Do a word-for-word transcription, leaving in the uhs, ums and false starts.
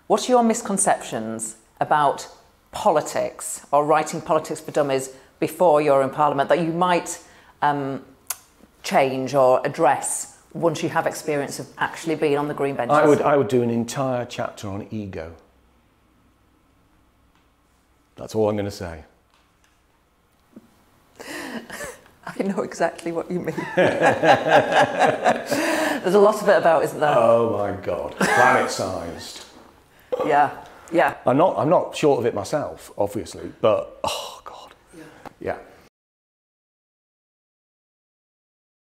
What are your misconceptions about politics or writing politics for dummies before you're in Parliament that you might um, change or address once you have experience of actually being on the green benches? I would, I would do an entire chapter on ego. That's all I'm going to say. I know exactly what you mean. There's a lot of it about, isn't there? Oh my God, planet-sized. Yeah, yeah. I'm not, I'm not short of it myself, obviously, but oh God, yeah. yeah.